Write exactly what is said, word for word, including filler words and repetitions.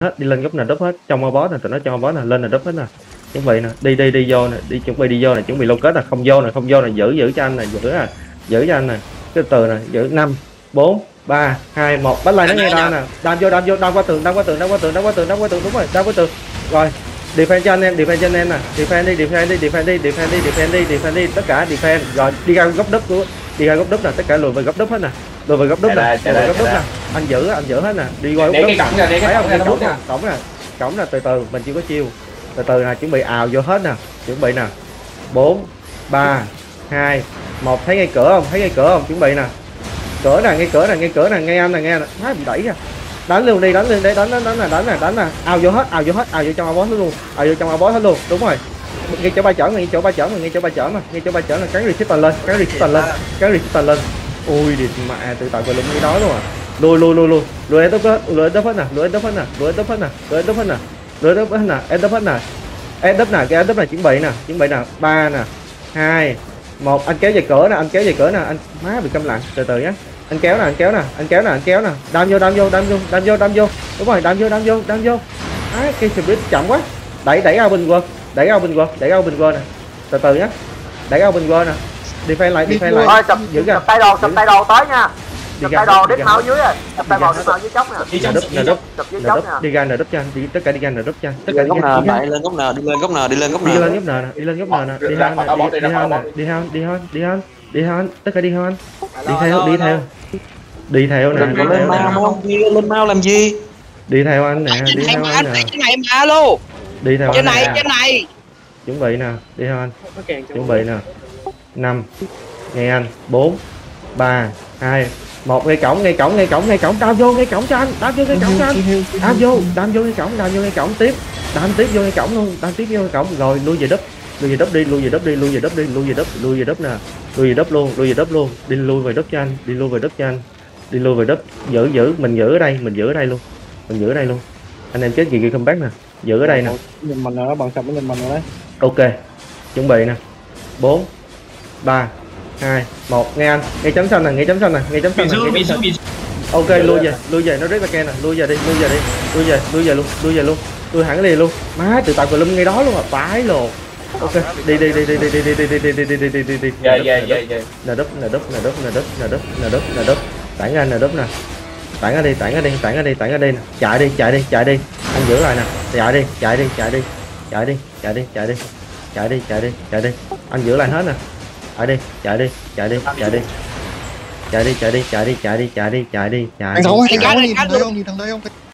hết, đi lên góc nè đúp hết, trong boss nè, tụi nó trong boss nè, lên nè đúp hết nè. Chuẩn bị nè, đi đi đi vô nè, đi chuẩn bị đi vô nè, chuẩn bị lâu kết nè, không vô nè, không vô nè, giữ giữ cho anh nè, giữ à, giữ cho anh nè. Cái từ nè, giữ năm, bốn, ba, hai, một, bắt lại nó nghe đau nè, đâm vô, đâm vô, đâm qua tường, đâm qua tường, đâm qua tường, đâm qua tường, đâm qua tường, đúng rồi, đâm qua tường. Rồi, defend cho anh em, defend cho anh em nè, defend đi, defend đi, defend đi, defend đi, defend đi, defend đi, tất cả defend. Rồi, đi ra góc đúp của, đi ra góc đúp nè, tất cả lùi về góc đúp hết nè. Lùi về góc đúp nè, lùi về góc đúp nè. Anh giữ, anh giữ hết nè, đi qua góc đúp. Cổng nè, thấy không? cổng nè, Cổng nè, cổng nè, từ từ, mình chưa có chiêu. Từ từ nè, chuẩn bị ào vô hết nè, chuẩn bị nè. bốn, ba, hai, một, thấy ngay cửa không? Thấy ngay cửa không? Chuẩn bị nè. Cửa nè, ngay cửa nè, ngay cửa nè, ngay anh nè, nghe nè. Má bị đẩy ra. Đánh luôn đi, đánh luôn đi, đánh đánh đánh nè, đánh nè, đánh nè. Ào vô hết, ào vô hết, ào vô trong áo hết luôn. Ào vô trong áo hết luôn. Đúng rồi. Ngay chỗ ba chở, ngay chỗ ba chở mà, ngay chỗ ba chở mà, ngay chỗ ba chở là cắn reset lên, cắn reset lên, cắn reset lên. Ui địt mẹ, tự tạo cái lũng cái đó luôn à. Lùi lùi lùi lùi, lùi em hết, lùi em hết nè, lùi em hết nè, lùi em hết nè, lùi em hết nè. Lùi em hết nè, em hết nè. Em đúp nè, cái em đúp nè, chuẩn bị nè, chuẩn bị nè, ba nè, hai, một, anh kéo về cửa nè, anh kéo về cửa nè, anh má bị câm lặng, từ từ nhé. Anh kéo nè, anh kéo nè, anh kéo nè, anh kéo nè, đâm vô, đâm vô, đâm vô, đâm vô, đâm vô. Đúng rồi, đâm vô, đâm vô, đâm vô. Á, cái speed chậm quá. Đẩy đẩy ao bình quân, đẩy ao bình quân, đẩy ao bình quân nè. Từ từ nhé. Đẩy ao bình quân nè. Defend lại, defend lại. Ơi, chụp, giữ chụp tay đồ, chụp tay đồ tới nha. Chụp tay đồ đít máu dưới rồi. Chụp tay đồ đít máu dưới chốc nè. Đi đúp, nè đúp, Chụp dưới nè chốc đúp, nè. đi ra nè đúp cho anh, đi tất cả đi ra nè đúp cho anh. Tất cả đi góc ra. nào, đẩy lên góc nào, đi lên góc nào, đi lên góc Đi nào. lên góc nào nè, đi lên góc nào nè, đi hơn nè, đi hơn nè, đi hơn, đi hơn, đi hơn, đi hơn, tất cả đi hơn. Đi theo, đi theo. Đi theo nè, Đừng có lên mau không, lên mau làm gì? đi theo anh nè, đi theo anh nè. Trên này mà alo. Đi theo Trên anh này, nè. trên này. Chuẩn bị nè, đi theo anh. Chuẩn bị nè. năm, nghe anh, bốn, ba, hai, một, ngay cổng, ngay cổng, ngay cổng, ngay cổng, đam vô ngay cổng cho anh, đam vô ngay cổng cho anh. Đam vô, đam vô ngay cổng, đam vô ngay cổng tiếp. Đam tiếp vô ngay cổng luôn, đam tiếp vô ngay cổng rồi lui về đúp. Lui về đúp đi, lui về đúp đi, lui về đúp đi, lui về đúp, lui về đúp nè. Lui về đúp luôn, lui về đúp luôn, đi lui về đúp cho anh, đi lui về đúp cho anh. Đi lui về đúp, giữ giữ, mình giữ ở đây, mình giữ ở đây luôn. Mình giữ ở đây luôn. Anh em chết gì kia không bác nè. Giữ ở đây nè. Nhìn mình rồi, bằng sập nhìn mình rồi đấy. Ok. Chuẩn bị nè. bốn, ba, hai, một, nghe anh, ngay chấm xanh nè, ngay chấm xanh nè, ngay chấm xanh nè, ngay chấm xanh. Ok, lui về, lui về, nó rất là ke nè, lui về đi, lui về đi, lui về, lui về luôn, lui về luôn, lui hẳn liền luôn. Má, tự tạo lum ngay đó luôn à, vãi lồ. Ok, đi đi đi đi đi đi đi đi đi đi đi đi đi đi đi đi. Dạ dạ dạ dạ. Nè đúp, nè đúp, nè đúp, nè đúp, nè đúp, nè đúp, nè đúp. Tản ra nè đúp nè. Tản ra đi, tản ra đi, tản ra đi, tản ra đi. Chạy đi, chạy đi, chạy đi. Anh giữ lại nè. Chạy đi, chạy đi, chạy đi. Chạy đi, chạy đi, chạy đi. Chạy đi, chạy đi, chạy đi. Anh giữ lại hết nè. Chạy đi, chạy đi, chạy đi, chạy đi. Chạy đi, chạy đi, chạy đi, chạy đi, chạy đi, chạy đi, chạy đi. Anh Sáu, anh Sáu, nhìn thằng đây không, nhìn thằng đây không?